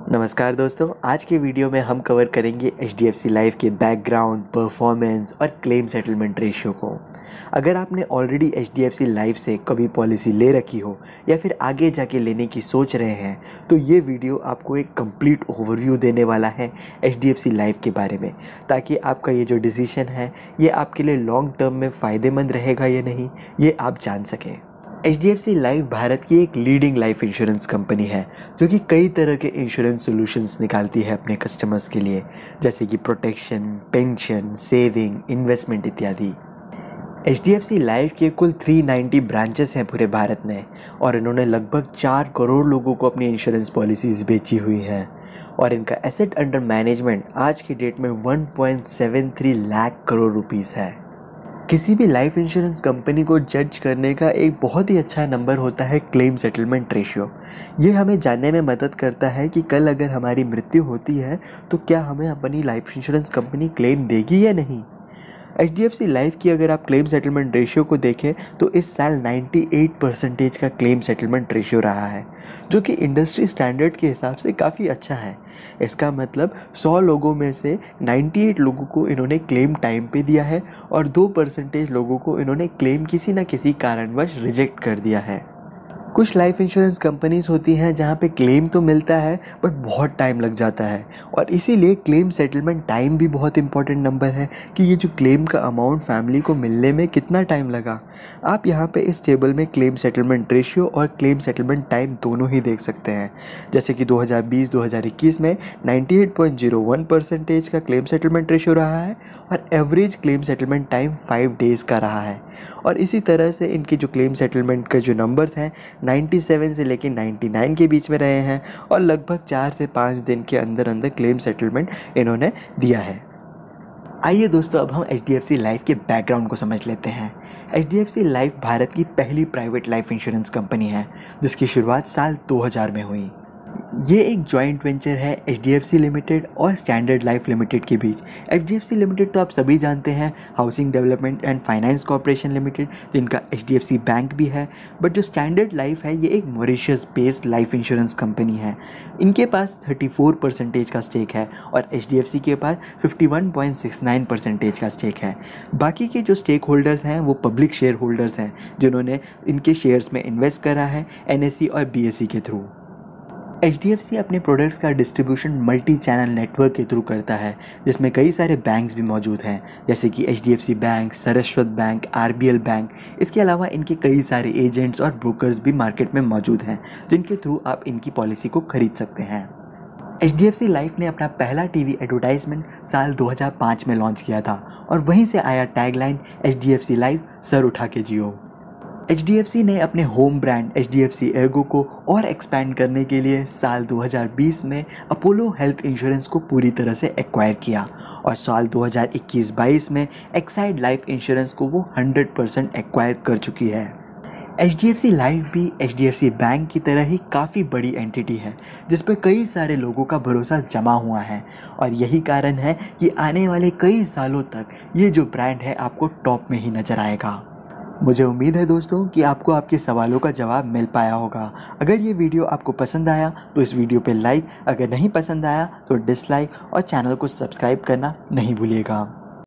नमस्कार दोस्तों, आज के वीडियो में हम कवर करेंगे HDFC लाइफ के बैकग्राउंड, परफॉर्मेंस और क्लेम सेटलमेंट रेशियो को। अगर आपने ऑलरेडी HDFC लाइफ से कभी पॉलिसी ले रखी हो या फिर आगे जाके लेने की सोच रहे हैं तो ये वीडियो आपको एक कंप्लीट ओवरव्यू देने वाला है HDFC लाइफ के बारे में, ताकि आपका ये जो डिसीजन है ये आपके लिए लॉन्ग टर्म में फ़ायदेमंद रहेगा या नहीं ये आप जान सकें। HDFC लाइफ भारत की एक लीडिंग लाइफ इंश्योरेंस कंपनी है जो कि कई तरह के इंश्योरेंस सॉल्यूशंस निकालती है अपने कस्टमर्स के लिए, जैसे कि प्रोटेक्शन, पेंशन, सेविंग, इन्वेस्टमेंट इत्यादि। HDFC लाइफ के कुल 390 ब्रांचेस हैं पूरे भारत में और इन्होंने लगभग 4 करोड़ लोगों को अपनी इंश्योरेंस पॉलिसीज़ बेची हुई हैं और इनका एसेट अंडर मैनेजमेंट आज की डेट में 1.73 लाख करोड़ रुपीस है। किसी भी लाइफ इंश्योरेंस कंपनी को जज करने का एक बहुत ही अच्छा नंबर होता है क्लेम सेटलमेंट रेशियो। ये हमें जानने में मदद करता है कि कल अगर हमारी मृत्यु होती है तो क्या हमें अपनी लाइफ इंश्योरेंस कंपनी क्लेम देगी या नहीं। HDFC लाइफ की अगर आप क्लेम सेटलमेंट रेशियो को देखें तो इस साल 98% का क्लेम सेटलमेंट रेशियो रहा है, जो कि इंडस्ट्री स्टैंडर्ड के हिसाब से काफ़ी अच्छा है। इसका मतलब 100 लोगों में से 98 लोगों को इन्होंने क्लेम टाइम पे दिया है और 2% लोगों को इन्होंने क्लेम किसी न किसी कारणवश रिजेक्ट कर दिया है। कुछ लाइफ इंश्योरेंस कंपनीज होती हैं जहाँ पे क्लेम तो मिलता है बट बहुत टाइम लग जाता है और इसीलिए क्लेम सेटलमेंट टाइम भी बहुत इंपॉर्टेंट नंबर है कि ये जो क्लेम का अमाउंट फैमिली को मिलने में कितना टाइम लगा। आप यहाँ पे इस टेबल में क्लेम सेटलमेंट रेशियो और क्लेम सेटलमेंट टाइम दोनों ही देख सकते हैं, जैसे कि 2020-2021 में 98.01% का क्लेम सेटलमेंट रेशियो रहा है और average claim settlement time 5 days का रहा है। और इसी तरह से इनकी जो क्लेम सेटलमेंट के जो नंबर्स हैं 97 से लेकर 99 के बीच में रहे हैं और लगभग 4 से 5 दिन के अंदर अंदर क्लेम सेटलमेंट इन्होंने दिया है। आइए दोस्तों, अब हम HDFC लाइफ के बैकग्राउंड को समझ लेते हैं। HDFC लाइफ भारत की पहली प्राइवेट लाइफ इंश्योरेंस कंपनी है जिसकी शुरुआत साल 2000 में हुई। ये एक जॉइंट वेंचर है HDFC लिमिटेड और स्टैंडर्ड लाइफ लिमिटेड के बीच। HDFC लिमिटेड तो आप सभी जानते हैं, housing development and finance corporation limited, जिनका HDFC बैंक भी है। बट जो स्टैंडर्ड लाइफ है ये एक Mauritius based life insurance company है। इनके पास 34% का स्टेक है और HDFC के पास 51.69% का स्टेक है। बाकी के जो स्टेक होल्डर्स हैं वो पब्लिक शेयर होल्डर्स हैं जिन्होंने इनके शेयर्स में इन्वेस्ट करा है NSE और BSE के थ्रू। HDFC अपने प्रोडक्ट्स का डिस्ट्रीब्यूशन मल्टी चैनल नेटवर्क के थ्रू करता है, जिसमें कई सारे बैंक्स भी मौजूद हैं, जैसे कि HDFC bank, Saraswat bank, RBL bank. इसके अलावा इनके कई सारे एजेंट्स और ब्रोकर्स भी मार्केट में मौजूद हैं जिनके थ्रू आप इनकी पॉलिसी को खरीद सकते हैं। HDFC लाइफ ने अपना पहला टीवी एडवर्टाइजमेंट साल 2005 में लॉन्च किया था और वहीं से आया टैगलाइन HDFC लाइफ सर उठा के जियो। HDFC ने अपने होम ब्रांड HDFC एर्गो को और एक्सपैंड करने के लिए साल 2020 में अपोलो हेल्थ इंश्योरेंस को पूरी तरह से एक्वायर किया और साल 2021-22 में एक्साइड लाइफ इंश्योरेंस को वो 100% एक्वायर कर चुकी है। HDFC लाइफ भी HDFC बैंक की तरह ही काफ़ी बड़ी एंटिटी है जिस पर कई सारे लोगों का भरोसा जमा हुआ है और यही कारण है कि आने वाले कई सालों तक ये जो ब्रांड है आपको टॉप में ही नज़र आएगा। मुझे उम्मीद है दोस्तों कि आपको आपके सवालों का जवाब मिल पाया होगा। अगर ये वीडियो आपको पसंद आया तो इस वीडियो पे लाइक, अगर नहीं पसंद आया तो डिसलाइक और चैनल को सब्सक्राइब करना नहीं भूलिएगा।